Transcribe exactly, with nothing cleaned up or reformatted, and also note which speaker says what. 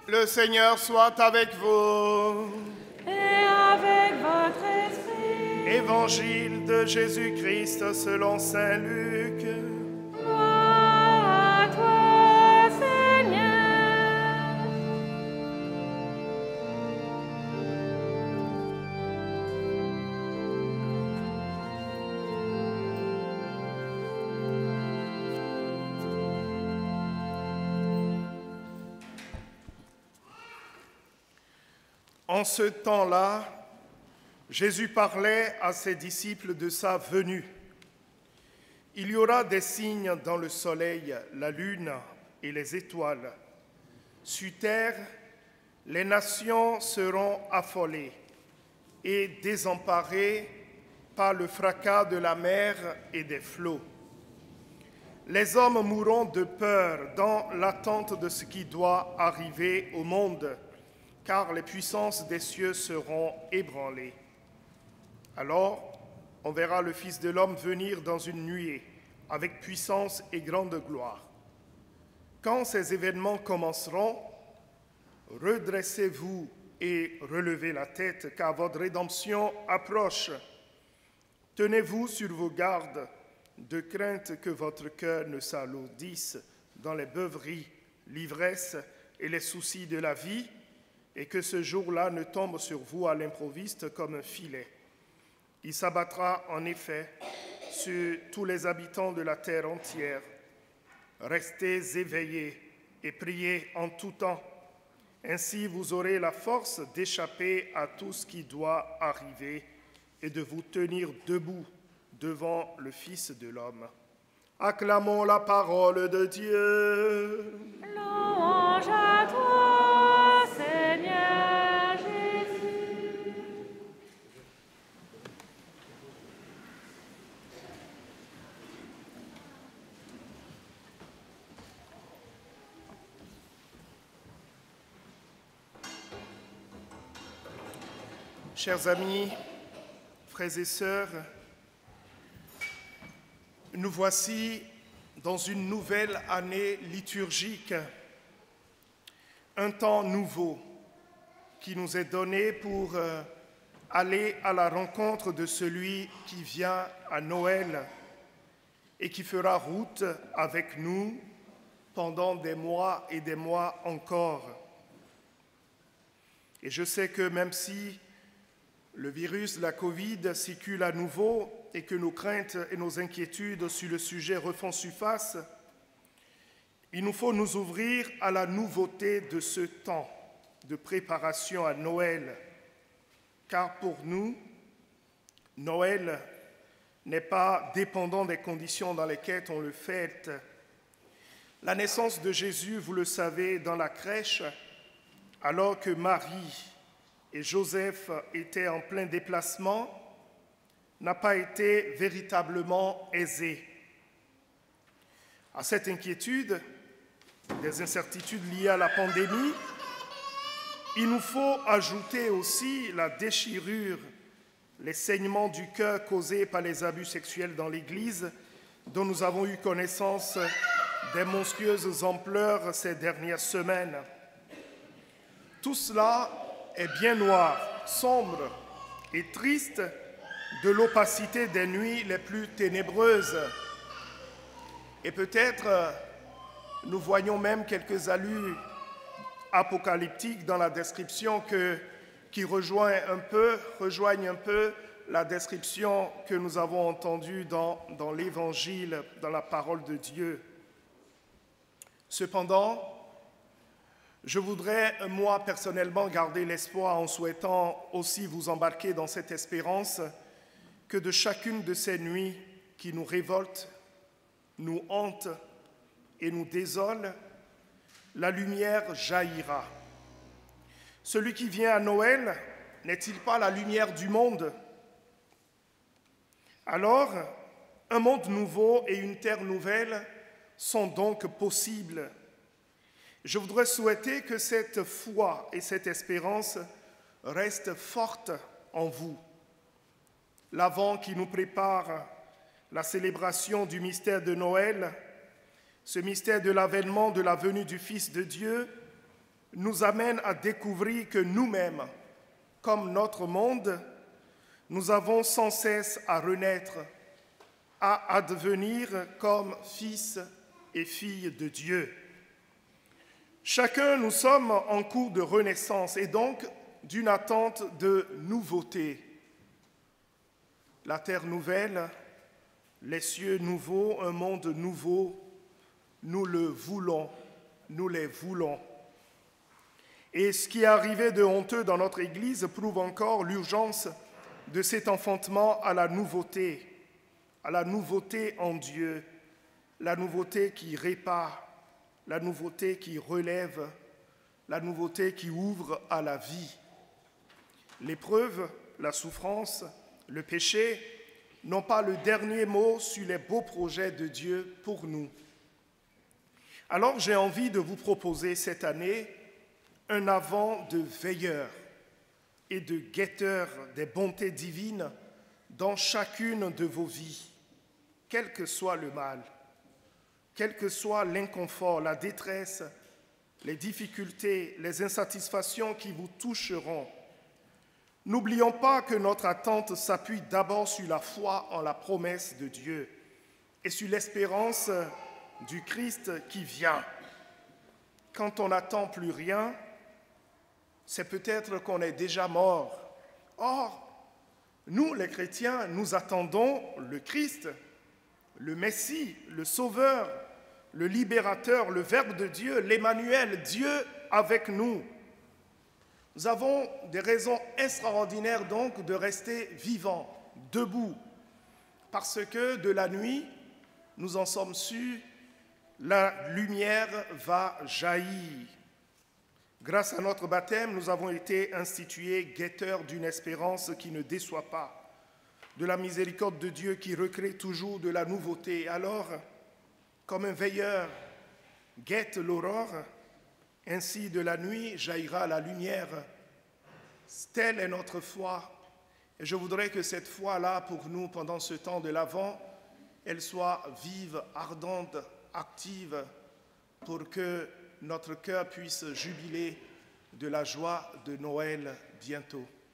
Speaker 1: Le Seigneur soit avec vous.
Speaker 2: Et avec votre esprit.
Speaker 1: Évangile de Jésus-Christ selon saint Luc.
Speaker 2: Gloire à toi, Seigneur.
Speaker 1: En ce temps-là, Jésus parlait à ses disciples de sa venue. Il y aura des signes dans le soleil, la lune et les étoiles. Sur terre, les nations seront affolées et désemparées par le fracas de la mer et des flots. Les hommes mourront de peur dans l'attente de ce qui doit arriver au monde, car les puissances des cieux seront ébranlées. Alors, on verra le Fils de l'homme venir dans une nuée, avec puissance et grande gloire. Quand ces événements commenceront, redressez-vous et relevez la tête, car votre rédemption approche. Tenez-vous sur vos gardes, de crainte que votre cœur ne s'alourdisse dans les beuveries, l'ivresse et les soucis de la vie, et que ce jour-là ne tombe sur vous à l'improviste comme un filet. Il s'abattra en effet sur tous les habitants de la terre entière. Restez éveillés et priez en tout temps. Ainsi vous aurez la force d'échapper à tout ce qui doit arriver et de vous tenir debout devant le Fils de l'homme. Acclamons la parole de Dieu.
Speaker 2: Louange à toi, Seigneur Jésus.
Speaker 1: Chers amis, frères et sœurs, nous voici dans une nouvelle année liturgique, un temps nouveau qui nous est donné pour aller à la rencontre de celui qui vient à Noël et qui fera route avec nous pendant des mois et des mois encore. Et je sais que même si le virus, la Covid, circule à nouveau et que nos craintes et nos inquiétudes sur le sujet refont surface, il nous faut nous ouvrir à la nouveauté de ce temps de préparation à Noël, car pour nous, Noël n'est pas dépendant des conditions dans lesquelles on le fête. La naissance de Jésus, vous le savez, dans la crèche, alors que Marie et Joseph étaient en plein déplacement, n'a pas été véritablement aisée. À cette inquiétude, des incertitudes liées à la pandémie, il nous faut ajouter aussi la déchirure, les saignements du cœur causés par les abus sexuels dans l'Église, dont nous avons eu connaissance des monstrueuses ampleurs ces dernières semaines. Tout cela est bien noir, sombre et triste de l'opacité des nuits les plus ténébreuses. Et peut-être nous voyons même quelques allures apocalyptiques dans la description que, qui rejoignent un peu, rejoignent un peu la description que nous avons entendue dans, dans l'Évangile, dans la parole de Dieu. Cependant, je voudrais, moi, personnellement, garder l'espoir en souhaitant aussi vous embarquer dans cette espérance que de chacune de ces nuits qui nous révoltent, nous hantent et nous désolent, la lumière jaillira. Celui qui vient à Noël n'est-il pas la lumière du monde? Alors, un monde nouveau et une terre nouvelle sont donc possibles. Je voudrais souhaiter que cette foi et cette espérance restent fortes en vous. L'Avent qui nous prépare la célébration du mystère de Noël, ce mystère de l'avènement de la venue du Fils de Dieu, nous amène à découvrir que nous-mêmes, comme notre monde, nous avons sans cesse à renaître, à advenir comme fils et filles de Dieu. Chacun, nous sommes en cours de renaissance et donc d'une attente de nouveauté. La terre nouvelle, les cieux nouveaux, un monde nouveau, nous le voulons, nous les voulons. Et ce qui est arrivé de honteux dans notre Église prouve encore l'urgence de cet enfantement à la nouveauté, à la nouveauté en Dieu, la nouveauté qui répare, la nouveauté qui relève, la nouveauté qui ouvre à la vie. L'épreuve, la souffrance, le péché n'ont pas le dernier mot sur les beaux projets de Dieu pour nous. Alors j'ai envie de vous proposer cette année un avant de veilleur et de guetteur des bontés divines dans chacune de vos vies, quel que soit le mal, quel que soit l'inconfort, la détresse, les difficultés, les insatisfactions qui vous toucheront. N'oublions pas que notre attente s'appuie d'abord sur la foi en la promesse de Dieu et sur l'espérance du Christ qui vient. Quand on n'attend plus rien, c'est peut-être qu'on est déjà mort. Or, nous, les chrétiens, nous attendons le Christ, le Messie, le Sauveur, le Libérateur, le Verbe de Dieu, l'Emmanuel, Dieu avec nous. Nous avons des raisons extraordinaires donc de rester vivants, debout, parce que de la nuit, nous en sommes sûrs, la lumière va jaillir. Grâce à notre baptême, nous avons été institués guetteurs d'une espérance qui ne déçoit pas, de la miséricorde de Dieu qui recrée toujours de la nouveauté. Alors, comme un veilleur guette l'aurore, ainsi de la nuit jaillira la lumière. Telle est notre foi. Et je voudrais que cette foi-là, pour nous, pendant ce temps de l'Avent, elle soit vive, ardente, active, pour que notre cœur puisse jubiler de la joie de Noël bientôt.